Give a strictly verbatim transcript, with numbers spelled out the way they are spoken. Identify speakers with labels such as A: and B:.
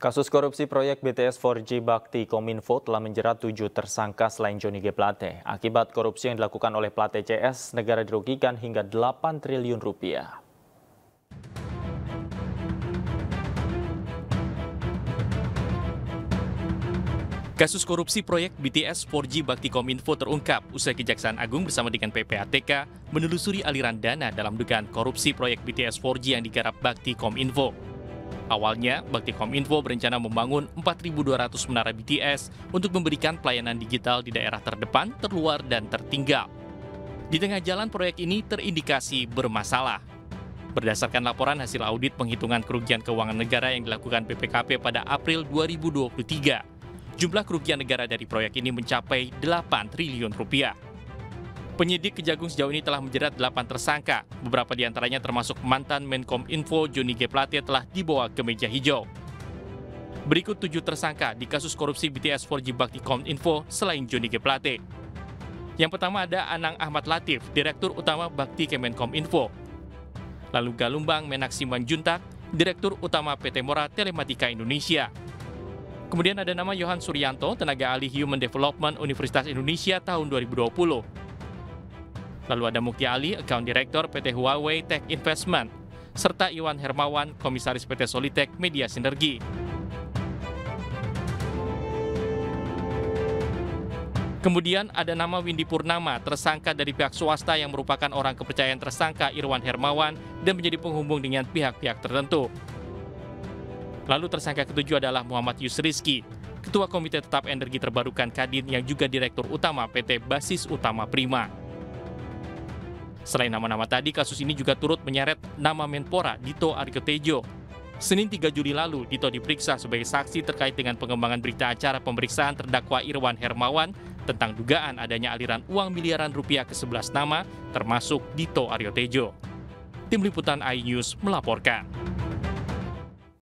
A: Kasus korupsi proyek B T S empat G Bakti Kominfo telah menjerat tujuh tersangka selain Johnny G. Plate. Akibat korupsi yang dilakukan oleh Plate C S, negara dirugikan hingga delapan triliun rupiah.
B: Kasus korupsi proyek B T S empat G Bakti Kominfo terungkap usai Kejaksaan Agung bersama dengan P P A T K menelusuri aliran dana dalam dugaan korupsi proyek B T S empat G yang digarap Bakti Kominfo. Awalnya, Bakti Kominfo berencana membangun empat ribu dua ratus menara B T S untuk memberikan pelayanan digital di daerah terdepan, terluar, dan tertinggal. Di tengah jalan proyek ini terindikasi bermasalah. Berdasarkan laporan hasil audit penghitungan kerugian keuangan negara yang dilakukan B P K P pada April dua ribu dua puluh tiga, jumlah kerugian negara dari proyek ini mencapai delapan triliun rupiah. Penyidik Kejagung sejauh ini telah menjerat delapan tersangka. Beberapa di antaranya termasuk mantan Menkominfo Johnny G. Plate telah dibawa ke meja hijau. Berikut tujuh tersangka di kasus korupsi B T S empat G Bakti Kominfo selain Johnny G. Plate. Yang pertama ada Anang Ahmad Latif, Direktur Utama Bakti Kemenkominfo. Lalu Galumbang Menak Simanjuntak, Direktur Utama P T Mora Telematika Indonesia. Kemudian ada nama Yohan Suryanto, tenaga ahli Human Development Universitas Indonesia tahun dua ribu dua puluh. Lalu ada Mukti Ali, Account Director P T Huawei Tech Investment, serta Iwan Hermawan, Komisaris P T Solitek Media Sinergi. Kemudian ada nama Windy Purnama, tersangka dari pihak swasta yang merupakan orang kepercayaan tersangka Irwan Hermawan dan menjadi penghubung dengan pihak-pihak tertentu. Lalu tersangka ketujuh adalah Muhammad Yusrizki, Ketua Komite Tetap Energi Terbarukan Kadin yang juga Direktur Utama P T Basis Utama Prima. Selain nama-nama tadi, kasus ini juga turut menyeret nama Menpora Dito Aryo Tejo. Senin tiga Juli lalu, Dito diperiksa sebagai saksi terkait dengan pengembangan berita acara pemeriksaan terdakwa Irwan Hermawan tentang dugaan adanya aliran uang miliaran rupiah ke sebelas nama, termasuk Dito Aryo Tejo. Tim Liputan iNews melaporkan.